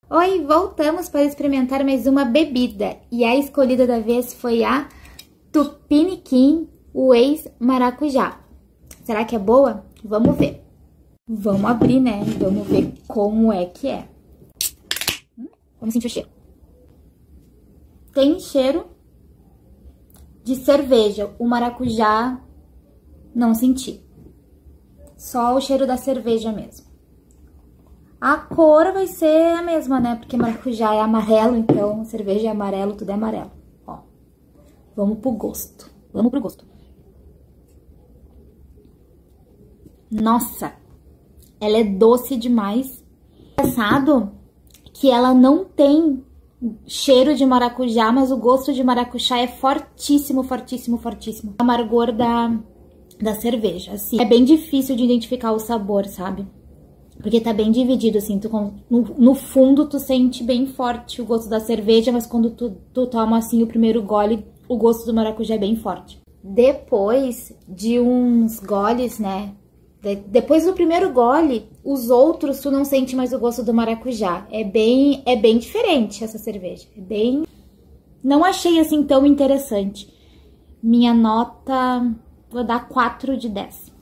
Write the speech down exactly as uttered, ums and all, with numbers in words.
Oi, voltamos para experimentar mais uma bebida. E a escolhida da vez foi a Tupiniquim Whey Maracujá. Será que é boa? Vamos ver. Vamos abrir, né? Vamos ver como é que é. Vamos sentir o cheiro. Tem cheiro de cerveja. O maracujá não senti. Só o cheiro da cerveja mesmo. A cor vai ser a mesma, né? Porque maracujá é amarelo, então cerveja é amarelo, tudo é amarelo. Ó, vamos pro gosto. Vamos pro gosto. Nossa, ela é doce demais. Engraçado que ela não tem cheiro de maracujá, mas o gosto de maracujá é fortíssimo, fortíssimo, fortíssimo. O amargor da, da cerveja, assim. É bem difícil de identificar o sabor, sabe? Porque tá bem dividido, assim, tu, no, no fundo tu sente bem forte o gosto da cerveja, mas quando tu, tu toma, assim, o primeiro gole, o gosto do maracujá é bem forte. Depois de uns goles, né, de, depois do primeiro gole, os outros tu não sente mais o gosto do maracujá. É bem, é bem diferente essa cerveja, é bem... Não achei, assim, tão interessante. Minha nota, vou dar quatro de dez.